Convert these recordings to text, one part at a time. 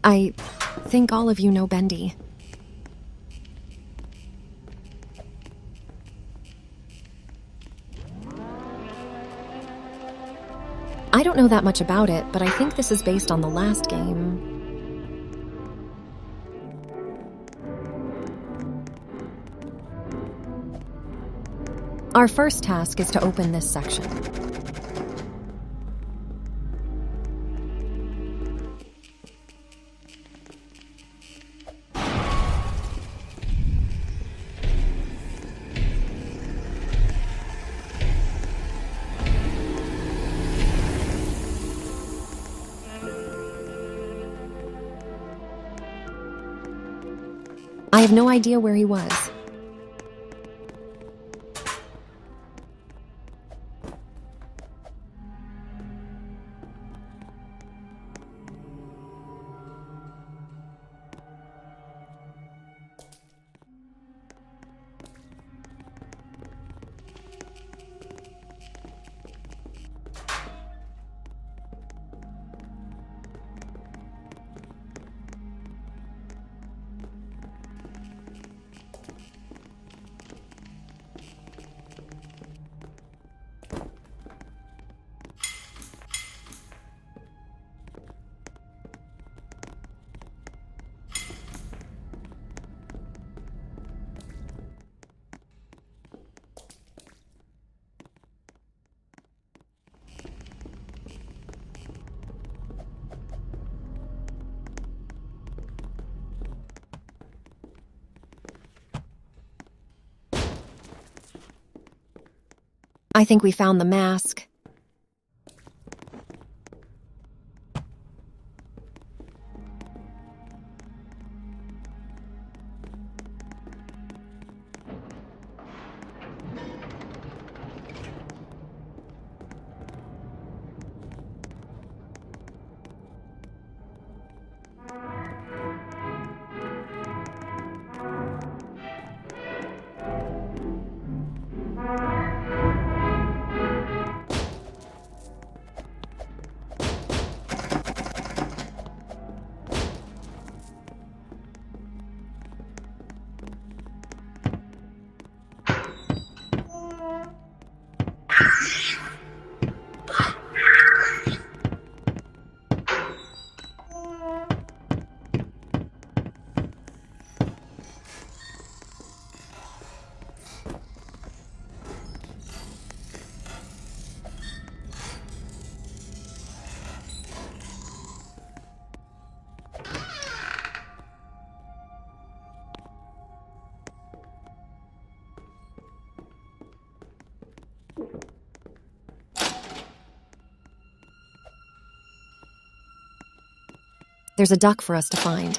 I think all of you know Bendy. I don't know that much about it, but I think this is based on the last game. Our first task is to open this section. I have no idea where he was. I think we found the mask. There's a duck for us to find.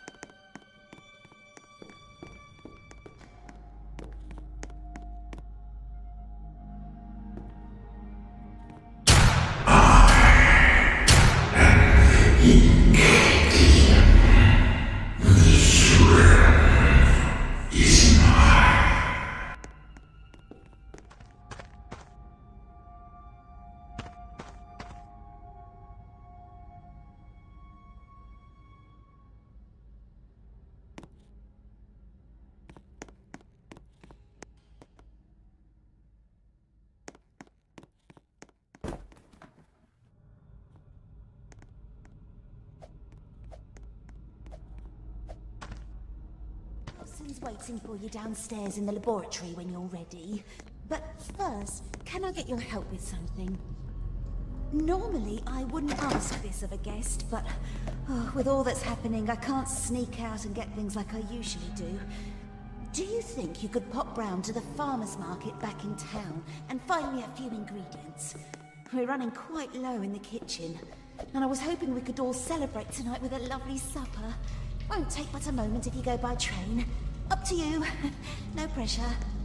Watson's waiting for you downstairs in the laboratory when you're ready. But first, can I get your help with something? Normally, I wouldn't ask this of a guest, but with all that's happening, I can't sneak out and get things like I usually do. Do you think you could pop round to the farmer's market back in town and find me a few ingredients? We're running quite low in the kitchen, and I was hoping we could all celebrate tonight with a lovely supper. Won't take but a moment if you go by train. Up to you. No pressure.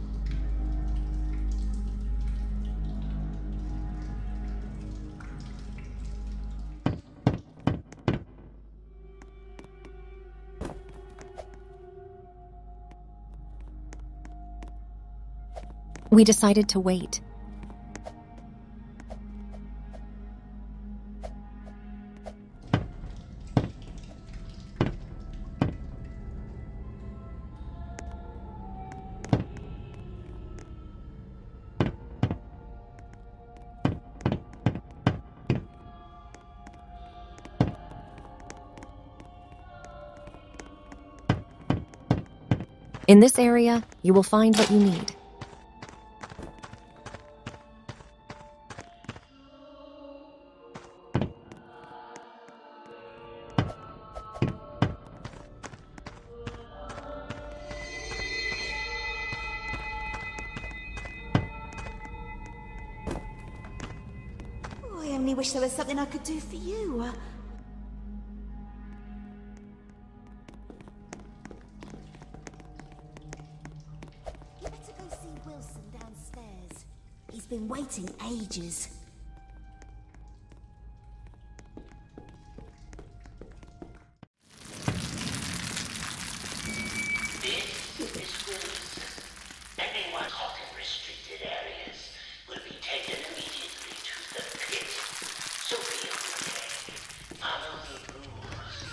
We decided to wait. In this area, you will find what you need. Oh, I only wish there was something I could do for you. You better go see Wilson downstairs. He's been waiting ages. This is Wilson. Anyone caught in restricted areas will be taken immediately to the pit. So be okay. Follow the rules.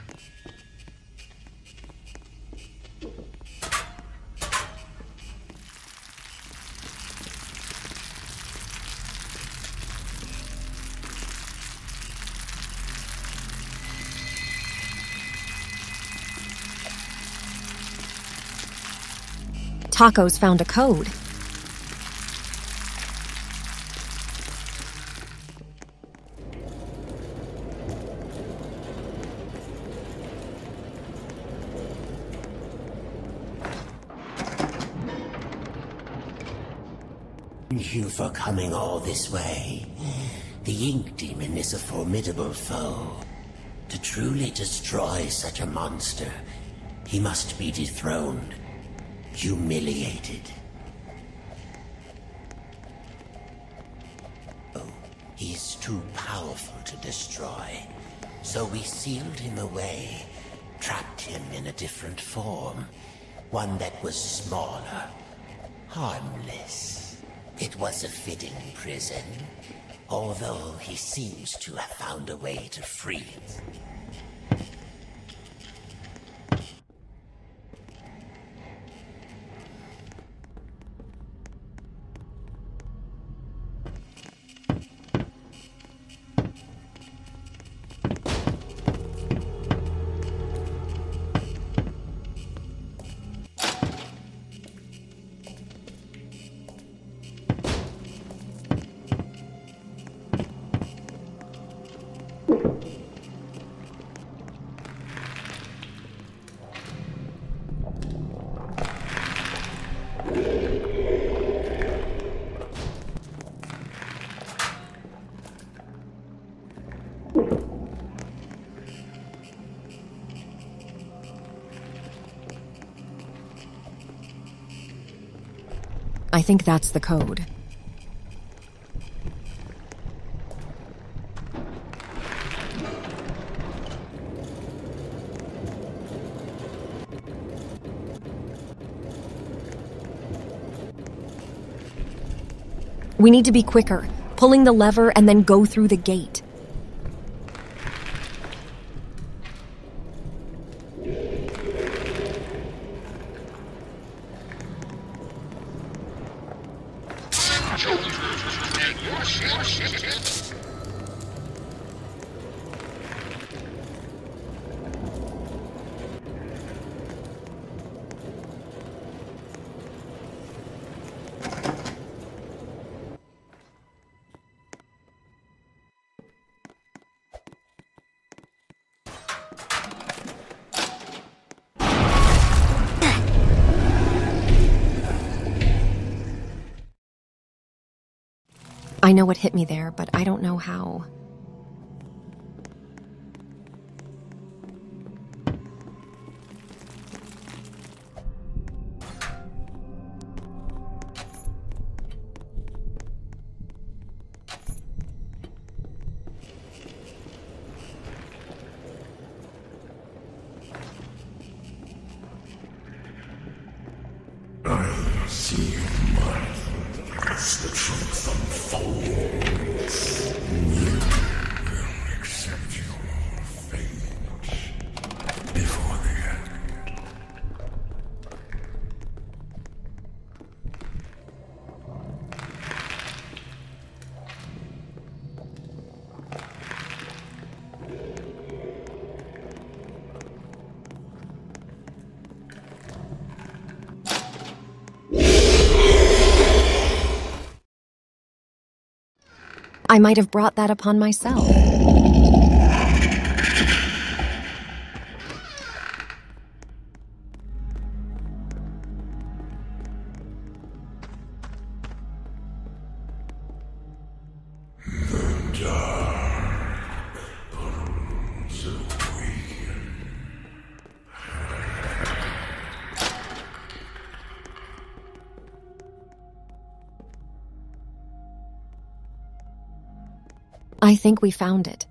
Taco's found a code. Thank you for coming all this way. The Ink Demon is a formidable foe. To truly destroy such a monster, he must be dethroned, humiliated. Oh, he's too powerful to destroy. So we sealed him away, trapped him in a different form. One that was smaller, harmless. It was a fitting prison, although he seems to have found a way to free it. I think that's the code. We need to be quicker, pulling the lever and then go through the gate. I know what hit me there, but I don't know how. I see as the truth unfolds. You will accept your fate before the end. I might have brought that upon myself. I think we found it.